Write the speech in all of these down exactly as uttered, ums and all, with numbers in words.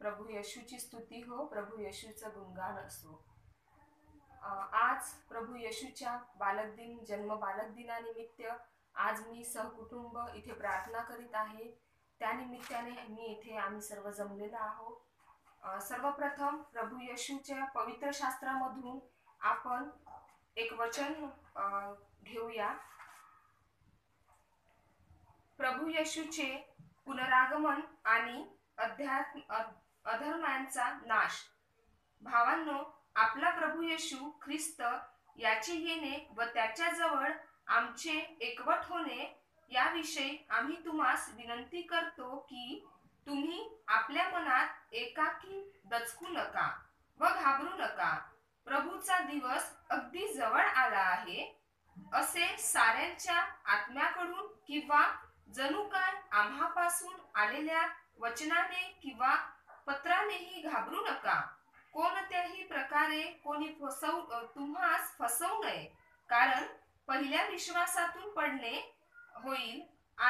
प्रभू येशूची स्तुती हो, प्रभू येशूचं गुणगान असो। आज प्रभू येशूच्या बालक दिन जन्म बालक दिनानिमित्त आज मी सहकुटुंब इथे प्रार्थना करीत आहे। त्या निमित्ताने मी इथे आम्ही सर्व जमलेलो आहोत। सर्वप्रथम प्रभू येशूच्या पवित्र शास्त्रामधून आपण एक वचन घेऊया। प्रभू येशूचे पुनरागमन आणि अध्यात्म अधर्मांचा नाश। भावांनो, आपला प्रभू येशू ख्रिस्त याचे येणे व त्याच्याजवळ आमचे एकवट होणे याविषयी आम्ही तुम्हास विनंती करतो की तुम्ही आपल्या मनात एकाकी दचकू नका व घाबरू नका। प्रभूचा दिवस अगदी जवळ आला आहे असे साऱ्यांच्या आत्म्याकडून किंवा जणू काय आम्हापासून आलेल्या वचनाने किंवा पत्रानेही घाबरू नका। कोणत्याही प्रकारे कोणी फसवू तुम्हास फसवू नये, कारण पहिल्या विश्वासातून पडणे होईल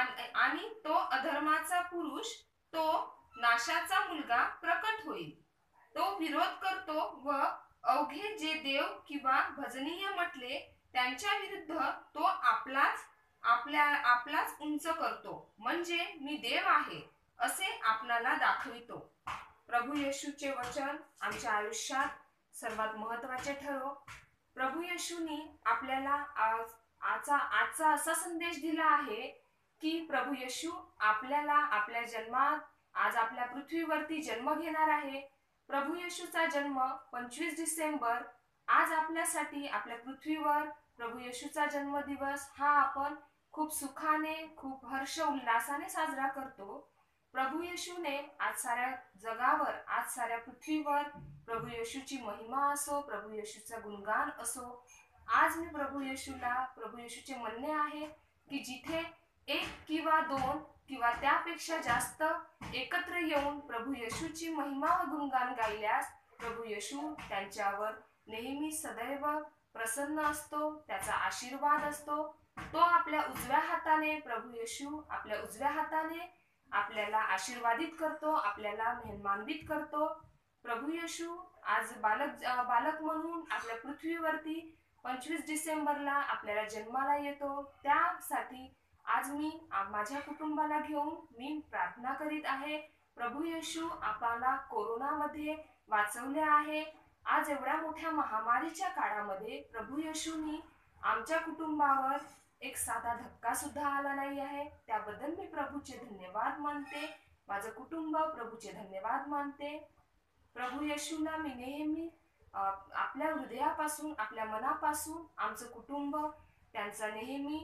आणि तो अधर्माचा पुरुष, तो नाशाचा मुलगा प्रकट होईल। तो विरोध करतो व अवघे जे देव किंवा भजनीय म्हटले त्यांच्या विरुद्ध तो आपलाच आपल्या आपलाच उंच करतो, म्हणजे मी देव आहे असे आपणाला दाखवितो। प्रभू येशूचे वचन आमच्या आयुष्यात सर्वात महत्त्वाचे ठरो। प्रभू येशूनी आपल्याला आज आजचा आजचा असा संदेश दिला आहे की प्रभू येशू आपल्याला आपल्या जन्मात आज आपल्या पृथ्वीवरती जन्म घेणार आहे। प्रभू येशूचा जन्म पंचवीस डिसेंबर आज आपल्यासाठी आपल्या पृथ्वीवर प्रभू येशूचा जन्मदिवस हा आपण खूप सुखाने खूप हर्ष उल्हासाने साजरा करतो। प्रभू येशूने आज साऱ्या जगावर आज साऱ्या पृथ्वीवर प्रभू येशूची महिमा असो, प्रभू येशूचं गुणगान असो। आज मी प्रभू येशूला प्रभू येशूचे म्हणणे आहे की जिथे एक किंवा दोन किंवा त्यापेक्षा जास्त एकत्र येऊन प्रभू येशूची महिमा व गुणगान गायल्यास प्रभू येशू त्यांच्यावर नेहमी सदैव प्रसन्न असतो, त्याचा आशीर्वाद असतो। तो आपल्या उजव्या हाताने प्रभू येशू आपल्या उजव्या हाताने आपल्याला आशीर्वादित करतो, आपल्याला मेहमानवित करतो। प्रभू येशू आज बालक बालक म्हणून आपल्या पृथ्वीवरती पंचवीस डिसेंबरला आपल्याला जन्माला येतो। त्यासाठी आज मी माझ्या कुटुंबाला घेऊन मी प्रार्थना करीत आहे। प्रभू येशू आपल्याला कोरोनामध्ये वाचवले आहे। आज एवढ्या मोठ्या महामारीच्या काळामध्ये प्रभू येशूनी आमच्या कुटुंबावर एक साधा धक्का सुद्धा आला नाही आहे। त्याबद्दल मी प्रभूचे धन्यवाद मानते, माझं कुटुंब प्रभूचे धन्यवाद मानते। प्रभू येशूला मी नेहमी आपल्या हृदयापासून आपल्या मनापासून आमचं कुटुंब त्यांचा नेहमी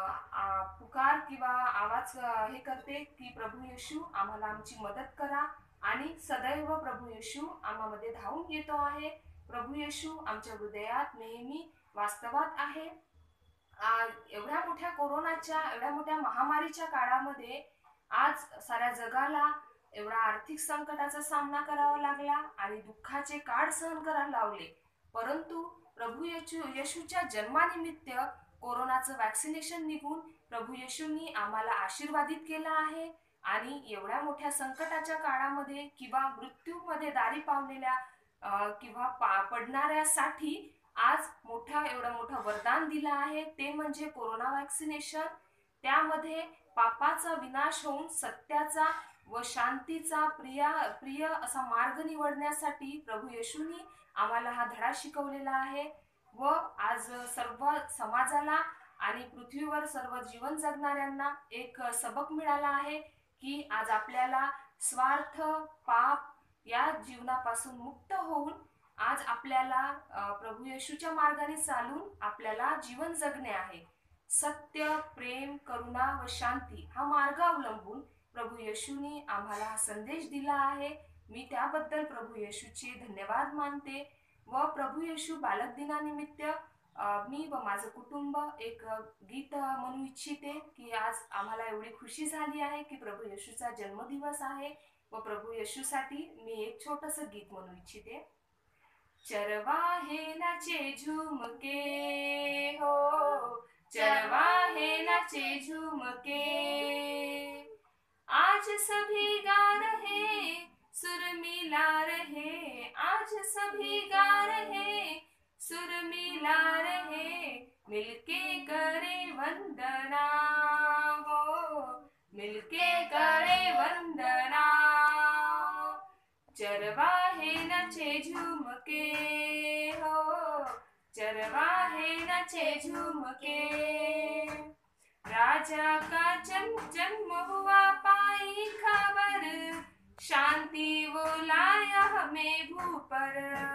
पुकार किंवा आवाज हे करते की प्रभू येशू आम्हाला आमची मदत करा आणि सदैव प्रभू येशू आम्हामध्ये धावून येतो आहे। प्रभू येशू आमच्या हृदयात नेहमी वास्तवात आहे। एवढ्या मोठ्या कोरोनाच्या एवढ्या मोठ्या महामारीच्या काळामध्ये आज साऱ्या जगाला एवढा आर्थिक संकटाचा सामना करावा लागला आणि दुःखाचे काळ सहन करायला लावले, परंतु प्रभू येशू येशूच्या जन्मानिमित्त कोरोनाचं वॅक्सिनेशन निघून प्रभू येशूंनी आम्हाला आशीर्वादित केलं आहे। आणि एवढ्या मोठ्या संकटाच्या काळामध्ये किंवा मृत्यूमध्ये दारी पावलेल्या किंवा पडणाऱ्यासाठी आज मोठा एवढं मोठं वरदान दिलं आहे, ते म्हणजे कोरोना वॅक्सिनेशन। त्यामध्ये पापाचा विनाश होऊन सत्याचा व शांतीचा प्रिय प्रिय असा मार्ग निवडण्यासाठी प्रभू येशूंनी आम्हाला हा धडा शिकवलेला आहे। व आज सर्व समाजाला आणि पृथ्वीवर सर्व जीवन जगणाऱ्यांना एक सबक मिळाला आहे की आज आपल्याला स्वार्थ पाप या जीवनापासून मुक्त होऊन आज आपल्याला प्रभू येशूच्या मार्गाने चालून आपल्याला जीवन जगणे आहे। सत्य, प्रेम, करुणा व शांती हा मार्ग अवलंबून प्रभू येशूंनी आम्हाला हा संदेश दिला आहे। मी त्याबद्दल प्रभू येशूचे धन्यवाद मानते व प्रभू येशू बालक दिनानिमित्त मी व माझं कुटुंब एक गीत म्हणू इच्छिते की आज आम्हाला एवढी खुशी झाली आहे की प्रभू येशूचा जन्मदिवस आहे व प्रभू येशूसाठी मी एक छोटंसं गीत म्हणू इच्छिते। चरवाहे नाचे झूमके हो, चरवाहे नाचे झूमके, आज सभी गा रहे सुर में मिलके करे वंदना हो, मिलके करे वंदना। चरवाहे नचे झूम के हो, चरवाहे नचे झूम के। राजा का जन्म जन्म हुआ पाई खबर, शांति वो लाया हमें भू पर।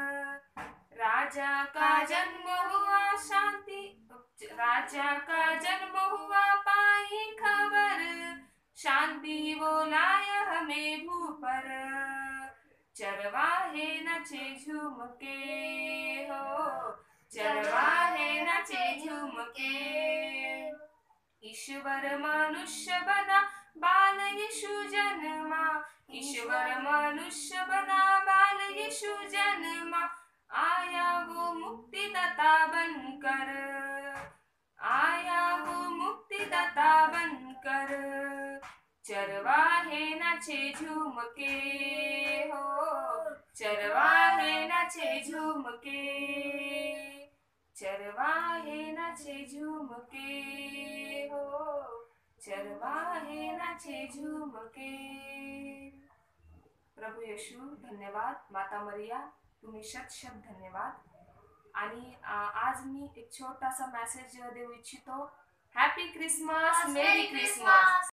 राजा का जन्म हुआ शांति, राजा का जन्म हुआ पाई खबर, शांति वो लाया हमें भू पर। चरवाहे नचे झूम के हो, चरवाहे नचे झूम के। ईश्वर मनुष्य बना बाल यीशु जन्मा, ईश्वर मनुष्य बना बाल यीशु जन्मा। आया वो मुक्तिदाता बनकर, आया वो मुक्तिदाता बनकर। चरवाहे नचे झूम के हो, चरवाहे नचे झूम के, चरवाहे नचे झूम के हो, चरवाहे नचे झूम के। प्रभू येशू धन्यवाद, माता मरिया तुम्ही शत शत धन्यवाद। आणि आज मी एक छोटासा मेसेज देऊ इच्छितो। Happy Christmas, merry Christmas.